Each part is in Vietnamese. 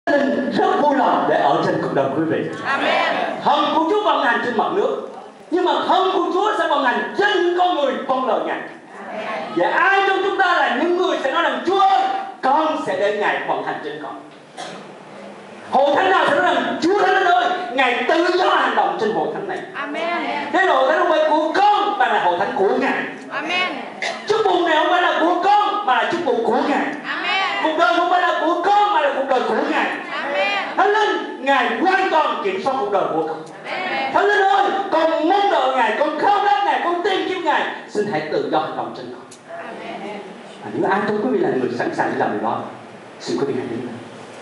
rất vui lòng để ở trên cuộc đời quý vị. Amen. Thần của Chúa vận hành trên mặt nước, nhưng mà thần của Chúa sẽ vận hành trên những con người vâng lời Ngài. Và ai trong chúng ta là những người sẽ nói rằng Chúa ơi, con sẽ để Ngài vận hành trên con. Hội thánh nào sẽ nói rằng Chúa Thánh ơi, Ngài tự do hành động trên hội thánh này. Amen. Thế hội thánh không phải của con mà là hội thánh của Ngài. Amen. Chúc mừng này không phải là của con mà là chúc mừng của Ngài. Amen. Cuộc đời không phải là của con mà là cuộc đời của Ngài. Amen. Thánh Linh, Ngài hoàn toàn kiểm soát cuộc đời của con. Amen. Thánh Linh ơi, con mong đợi Ngài, con khao khát Ngài, con tìm kiếm Ngài. Xin hãy tự do hành động trên con. Amen. Nếu ai trong quý vị là người sẵn sàng làm điều đó, xin quý vị hãy đứng lên.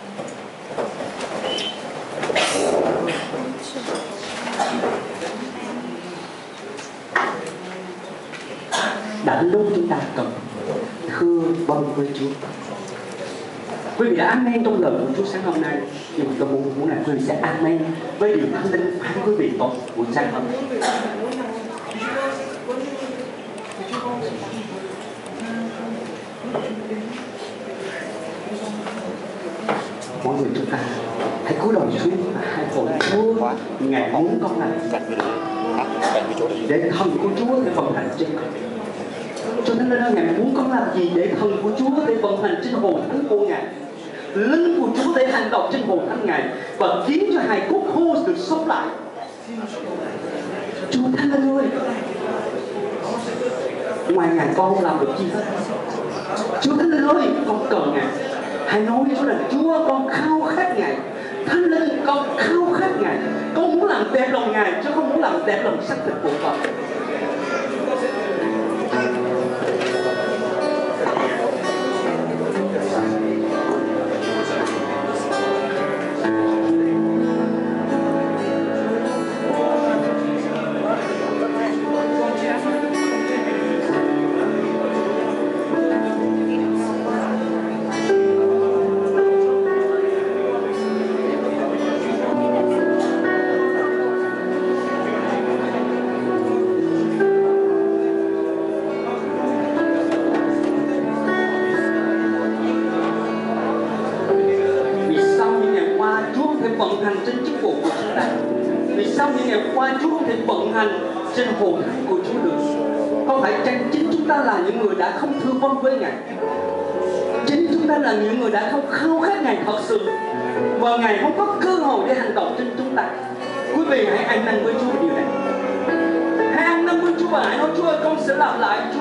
Đã lúc chúng ta cần thưa vâng với Chúa. Quý vị đã amen trong lời của Chúa sáng hôm nay, nhưng mà tôi muốn là quý vị sẽ amen với điều Thánh Linh phán quý vị tốt buổi sáng hôm nay. Mọi người chúng ta hãy cúi đầu xuống và hãy cầu Chúa, Ngài muốn con làm để thần của Chúa để vận hành trên con. Cho nên là Ngài muốn con làm gì để thần của Chúa để vận hành trên hồn thánh của Ngài, linh của Chúa để hành động trên hồn thánh Ngài và khiến cho hài cốt khô được sống lại. Chúa Thánh Linh ơi, ngoài Ngài con không làm được gì hết. Chúa Thánh Linh ơi, con cần Ngài. Hãy nói với Chúa là Chúa, con khao khát Ngài. Thánh Linh, con khao khát Ngài. Con muốn làm đẹp lòng Ngài chứ không muốn làm đẹp lòng xác thịt của con. Trên hồn thánh của Chúa được. Không phải chính chúng ta là những người đã không thương vong với Ngài. Chính chúng ta là những người đã không khao khát Ngài thật sự, và Ngài không có cơ hội để hành động trên chúng ta. Quý vị hãy ăn năn với Chúa điều này. Hãy ăn năn với Chúa và hãy nói Chúa ơi, con sẽ làm lại Chúa.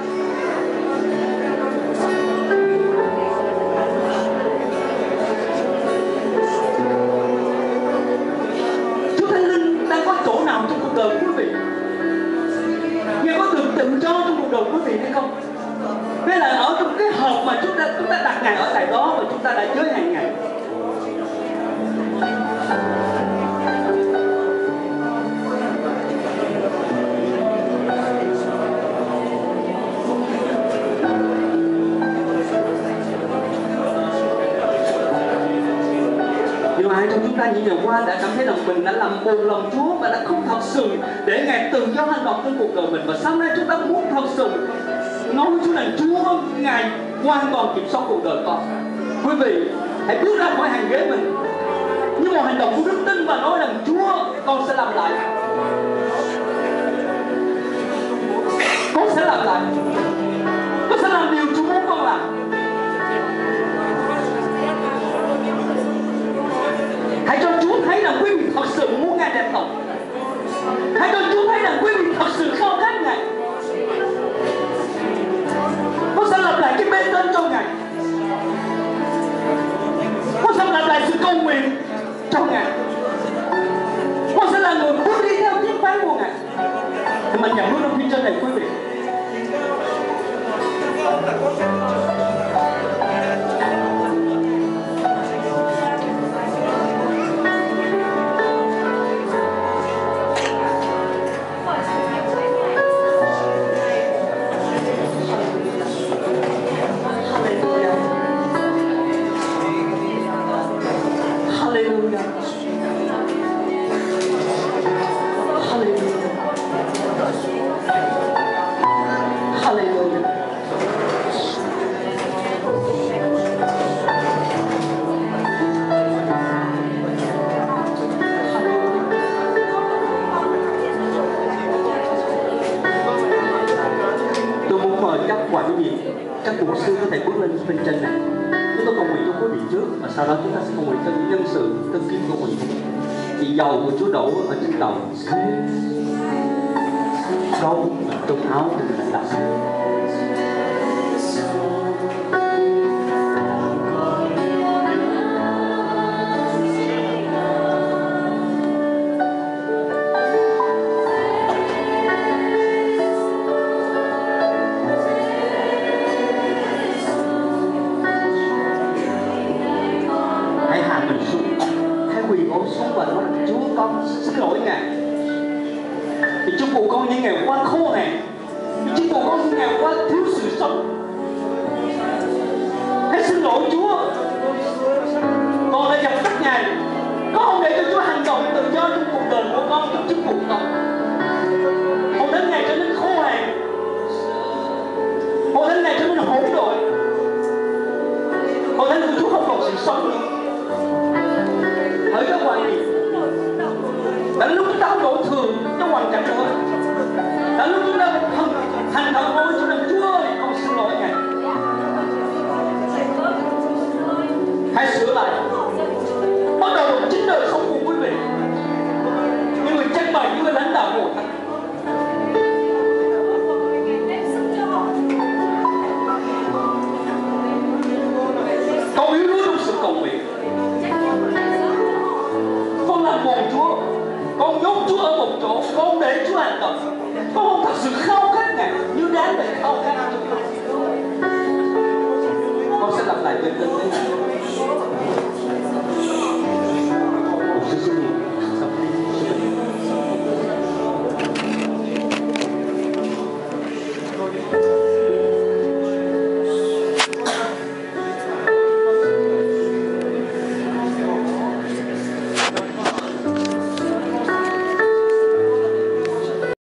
Chúa Thánh Linh đang có chỗ nào trong cuộc đời quý vị? Ngài có được tự do trong cuộc đời quý vị hay không? Hay là ở trong cái hộp mà chúng ta đặt Ngài ở tại đó và chúng ta đã giới hạn Ngài? Nhiều ai trong chúng ta những ngày qua đã cảm thấy rằng mình đã làm buồn lòng Chúa và đã không thật sự để Ngài tự do hành động trong cuộc đời mình, và sáng nay chúng ta muốn thật sự nói với Chúa rằng Chúa, Ngài hoàn toàn kiểm soát cuộc đời con. Quý vị hãy bước ra khỏi hàng ghế mình như một hành động của đức tin và nói rằng Chúa, con sẽ làm lại, con sẽ làm lại, con sẽ làm điều Chúa muốn con làm. Hãy cho Chúa thấy rằng quý vị thật sự muốn Ngài đẹp lòng. Hãy cho Chúa thấy rằng quý vị thật sự khao khát Ngài. Con sẽ lập lại cái bê tên cho Ngài. Con sẽ lập lại sự cầu nguyện cho Ngài. Con sẽ là người bước đi theo tiếng phán của Ngài. Thì mình nhận bước trong phía trên này quý vị. bên trên này. Chúng tôi cầu nguyện cho quý vị trước và sau đó chúng ta sẽ cầu nguyện cho những nhân sự tân kiến của mình. Vì dầu của Chúa đổ ở trên đầu, câu trong áo của mình đặt. Chúa phụ con những ngày qua khô này, Chúa phụ con những ngày qua thiếu sự sống. Hãy xin lỗi Chúa, con đã dập tắt Ngài. Con không để cho Chúa hành động tự do trong cuộc đời của con, trong chức vụ con. Hầu đến Ngài trở nên khô hạn, hầu đến Ngài trở nên hỗn độn, hầu đến của Chúa không còn sự sống nữa. Hỡi các quan điểm, đến lúc chúng ta không đổ thừa trong hoàn cảnh nữa, đến lúc chúng ta thành thật với Chúa rằng Chúa ơi, con xin lỗi Ngài. Hãy sửa lại, bắt đầu chính đời sống của quý vị, những người tranh bày, những người lãnh đạo của Thánh. Con yếu đuối trong sự cầu nguyện, con làm buồn Chúa, con nhốt Chúa ở một chỗ, con để Chúa hành động. Con không thật sự khao khát Ngài như đáng để khao khát. Con sẽ lặp lại trên tinh tế này.